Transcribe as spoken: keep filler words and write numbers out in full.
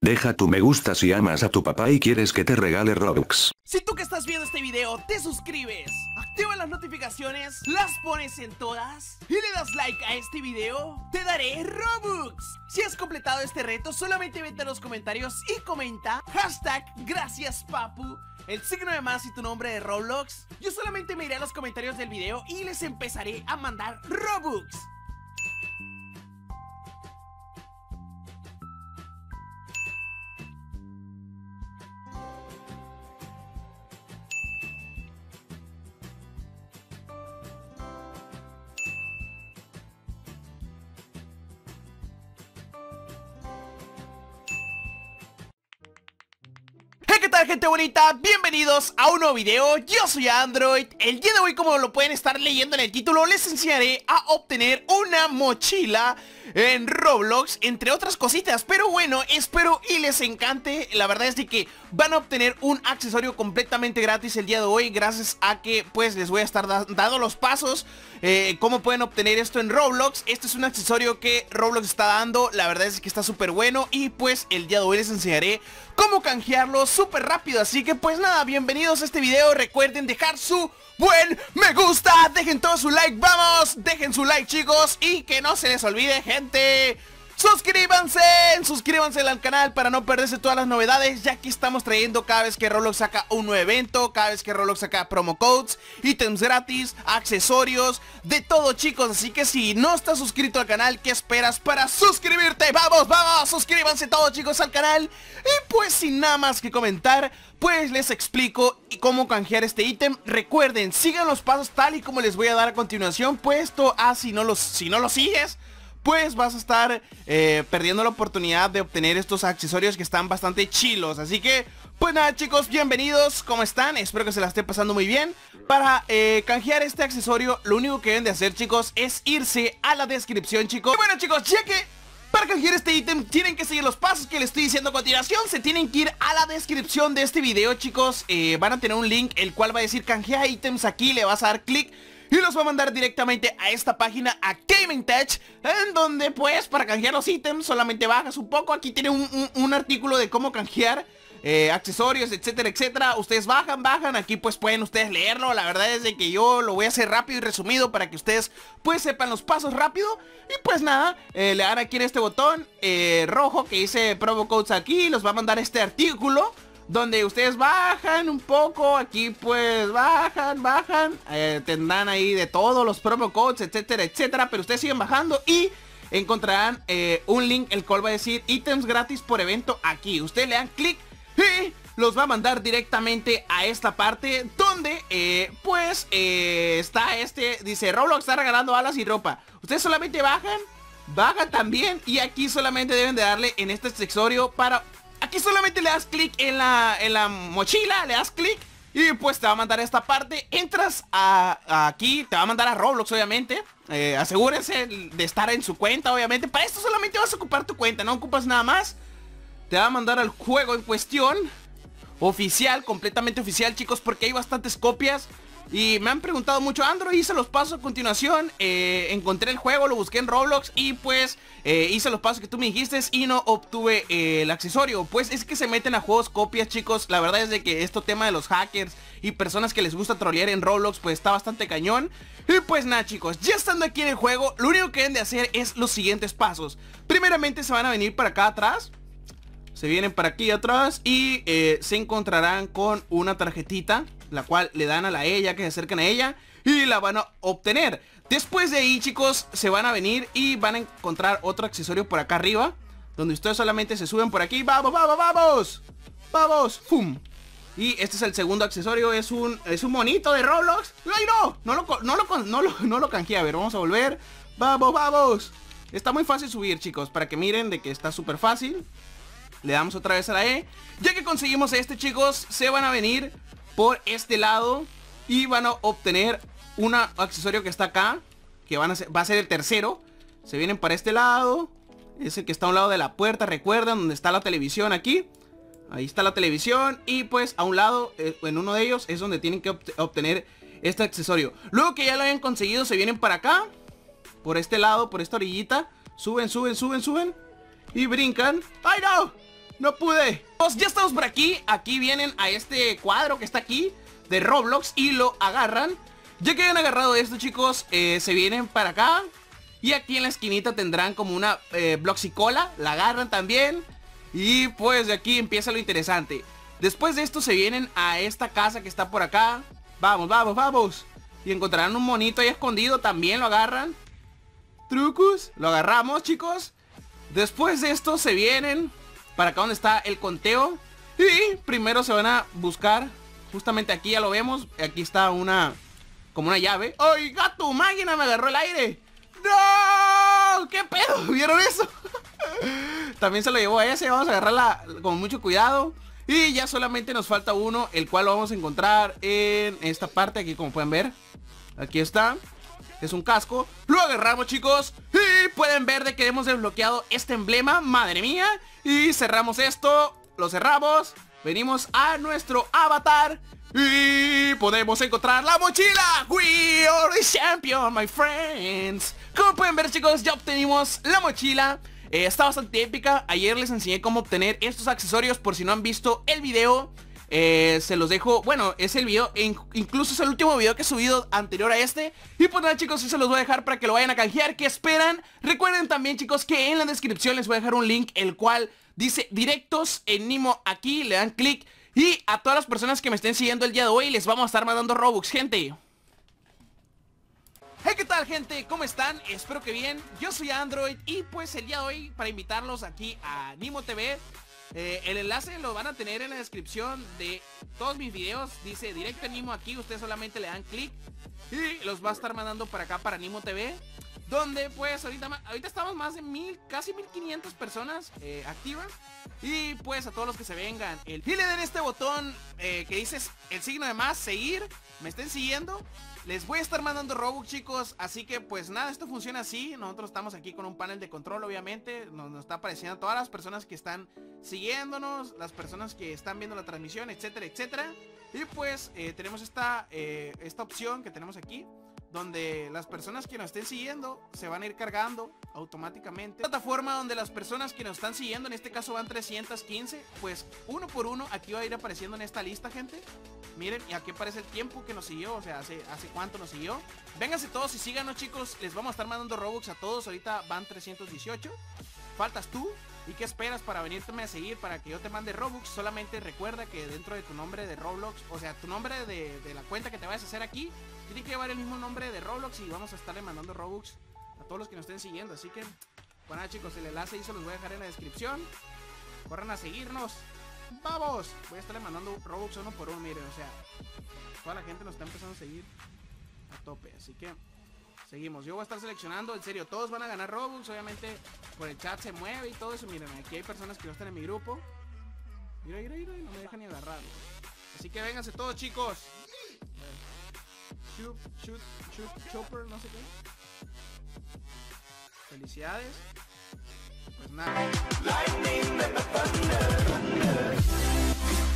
Deja tu me gusta si amas a tu papá y quieres que te regale Robux. Si tú que estás viendo este video te suscribes, activa las notificaciones, las pones en todas y le das like a este video, te daré Robux. Si has completado este reto, solamente vete a los comentarios y comenta hashtag gracias papu, el signo de más y tu nombre de Roblox. Yo solamente me iré a los comentarios del video y les empezaré a mandar Robux. ¿Qué tal, gente bonita? Bienvenidos a un nuevo video. Yo soy Android. El día de hoy, como lo pueden estar leyendo en el título, les enseñaré a obtener una mochila en Roblox, entre otras cositas. Pero bueno, espero y les encante. La verdad es de que van a obtener un accesorio completamente gratis el día de hoy, gracias a que pues les voy a estar da dando los pasos eh, cómo pueden obtener esto en Roblox. Este es un accesorio que Roblox está dando. La verdad es que está súper bueno y pues el día de hoy les enseñaré cómo canjearlo súper rápido. Así que pues nada, bienvenidos a este video. Recuerden dejar su buen me gusta, dejen todo su like, vamos, dejen su like, chicos, y que no se les olvide, gente, suscríbanse, suscríbanse al canal para no perderse todas las novedades, ya que estamos trayendo cada vez que Roblox saca un nuevo evento, cada vez que Roblox saca promo codes, ítems gratis, accesorios, de todo, chicos. Así que si no estás suscrito al canal, ¿qué esperas para suscribirte? Vamos, vamos, suscríbanse todos, chicos, al canal. Y pues sin nada más que comentar, pues les explico cómo canjear este ítem. Recuerden, sigan los pasos tal y como les voy a dar a continuación, puesto a si no los, si no los sigues, pues vas a estar eh, perdiendo la oportunidad de obtener estos accesorios que están bastante chilos. Así que, pues nada, chicos, bienvenidos, ¿cómo están? Espero que se la esté pasando muy bien. Para eh, canjear este accesorio, lo único que deben de hacer, chicos, es irse a la descripción, chicos. Y bueno, chicos, ya que para canjear este ítem tienen que seguir los pasos que les estoy diciendo a continuación, se tienen que ir a la descripción de este video, chicos. eh, Van a tener un link, el cual va a decir canjea ítems aquí, le vas a dar clic y los va a mandar directamente a esta página, a Gaming Tech, en donde pues para canjear los ítems solamente bajas un poco. Aquí tiene un, un, un artículo de cómo canjear eh, accesorios, etcétera, etcétera. Ustedes bajan, bajan, aquí pues pueden ustedes leerlo. La verdad es de que yo lo voy a hacer rápido y resumido para que ustedes pues sepan los pasos rápido. Y pues nada, eh, le dan aquí en este botón eh, rojo que dice promo codes aquí, los va a mandar este artículo donde ustedes bajan un poco, aquí pues bajan, bajan, eh, tendrán ahí de todos los promo codes, etcétera, etcétera, pero ustedes siguen bajando y encontrarán eh, un link el cual va a decir ítems gratis por evento aquí. Ustedes le dan clic y los va a mandar directamente a esta parte donde eh, pues eh, está este, dice Roblox está regalando alas y ropa. Ustedes solamente bajan, bajan también y aquí solamente deben de darle en este accesorio para... Aquí solamente le das clic en la, en la mochila, le das clic y pues te va a mandar a esta parte. Entras a, a aquí, te va a mandar a Roblox, obviamente. eh, Asegúrense de estar en su cuenta, obviamente. Para esto solamente vas a ocupar tu cuenta, no ocupas nada más. Te va a mandar al juego en cuestión, oficial, completamente oficial, chicos, porque hay bastantes copias. Y me han preguntado mucho, Android, hice los pasos a continuación, eh, encontré el juego, lo busqué en Roblox y pues eh, hice los pasos que tú me dijiste y no obtuve eh, el accesorio. Pues es que se meten a juegos copias, chicos. La verdad es de que esto tema de los hackers y personas que les gusta trolear en Roblox pues está bastante cañón. Y pues nada, chicos, ya estando aquí en el juego, lo único que deben de hacer es los siguientes pasos. Primeramente se van a venir para acá atrás. Se vienen para aquí atrás y eh, se encontrarán con una tarjetita, la cual le dan a la E ya que se acercan a ella y la van a obtener. Después de ahí, chicos, se van a venir y van a encontrar otro accesorio por acá arriba, donde ustedes solamente se suben por aquí. ¡Vamos, vamos, vamos! ¡Vamos! ¡Fum! Y este es el segundo accesorio, es un, es un monito de Roblox. ¡Ay, no! No lo, no lo, no lo, no lo canjeé. A ver, vamos a volver. ¡Vamos, vamos! Está muy fácil subir, chicos, para que miren de que está súper fácil. Le damos otra vez a la E. Ya que conseguimos este, chicos, se van a venir por este lado y van a obtener un accesorio que está acá, que van a ser, va a ser el tercero. Se vienen para este lado, es el que está a un lado de la puerta, recuerdan, donde está la televisión aquí. Ahí está la televisión y pues a un lado, eh, en uno de ellos es donde tienen que obt obtener este accesorio. Luego que ya lo hayan conseguido, se vienen para acá, por este lado, por esta orillita. Suben, suben, suben, suben y brincan. ¡Ay, no! no pude. Pues ya estamos por aquí. Aquí vienen a este cuadro que está aquí de Roblox y lo agarran. Ya que hayan agarrado esto, chicos, eh, se vienen para acá. Y aquí en la esquinita tendrán como una eh, Bloxicola. La agarran también. Y pues de aquí empieza lo interesante. Después de esto se vienen a esta casa que está por acá. Vamos, vamos, vamos. Y encontrarán un monito ahí escondido. También lo agarran. Trucos. Lo agarramos, chicos. Después de esto se vienen para acá donde está el conteo. Y primero se van a buscar. Justamente aquí ya lo vemos. Aquí está una... como una llave. ¡Ay, gato! ¡Máquina! Me agarró el aire. ¡No! ¿Qué pedo? ¿Vieron eso? También se lo llevó a ese. Vamos a agarrarla con mucho cuidado. Y ya solamente nos falta uno, el cual lo vamos a encontrar en esta parte. Aquí como pueden ver. Aquí está. Es un casco. Lo agarramos, chicos. Y pueden ver de que hemos desbloqueado este emblema. Madre mía. Y cerramos esto. Lo cerramos. Venimos a nuestro avatar. Y podemos encontrar la mochila. We are the champion, my friends. Como pueden ver, chicos, ya obtenimos la mochila. eh, Está bastante épica. Ayer les enseñé cómo obtener estos accesorios. Por si no han visto el video, eh, se los dejo. Bueno, es el video, incluso es el último video que he subido anterior a este. Y pues nada, chicos, sí se los voy a dejar para que lo vayan a canjear. ¿Qué esperan? Recuerden también, chicos, que en la descripción les voy a dejar un link, el cual dice directos en Nimo. Aquí le dan clic. Y a todas las personas que me estén siguiendo el día de hoy les vamos a estar mandando Robux, gente. Hey, ¿qué tal, gente? ¿Cómo están? Espero que bien. Yo soy Android y pues el día de hoy para invitarlos aquí a Nimo T V. eh, El enlace lo van a tener en la descripción de todos mis videos. Dice directo en Nimo aquí. Ustedes solamente le dan clic y los va a estar mandando para acá, para Nimo T V. Donde pues ahorita, ahorita estamos más de mil, casi mil quinientas personas eh, activas. Y pues a todos los que se vengan el, y le den este botón eh, que dice el signo de más, seguir, me estén siguiendo, les voy a estar mandando Robux, chicos. Así que pues nada, esto funciona así. Nosotros estamos aquí con un panel de control, obviamente. Nos, nos está apareciendo todas las personas que están siguiéndonos, las personas que están viendo la transmisión, etcétera, etcétera. Y pues eh, tenemos esta, eh, esta opción que tenemos aquí, donde las personas que nos estén siguiendo se van a ir cargando automáticamente. Plataforma donde las personas que nos están siguiendo, en este caso van trescientas quince, pues uno por uno aquí va a ir apareciendo en esta lista, gente. Miren, y aquí aparece el tiempo que nos siguió, o sea, hace, hace cuánto nos siguió. Vénganse todos y síganos, chicos. Les vamos a estar mandando Robux a todos. Ahorita van trescientos dieciocho. Faltas tú. ¿Y qué esperas para venirme a seguir, para que yo te mande Robux? Solamente recuerda que dentro de tu nombre de Roblox, o sea, tu nombre de, de la cuenta que te vayas a hacer aquí, tiene que llevar el mismo nombre de Roblox. Y vamos a estarle mandando Robux a todos los que nos estén siguiendo. Así que, bueno, nada, chicos, el enlace ahí se los voy a dejar en la descripción. Corran a seguirnos. ¡Vamos! Voy a estarle mandando Robux uno por uno, miren, o sea, toda la gente nos está empezando a seguir a tope, así que seguimos. Yo voy a estar seleccionando, en serio, todos van a ganar Robux. Obviamente por el chat se mueve y todo eso. Miren, aquí hay personas que no están en mi grupo. Mira, mira, mira, no me dejan ni agarrar. Así que vénganse todos, chicos. Shoot, shoot, shoot, chopper, no sé qué. Felicidades. Pues nada.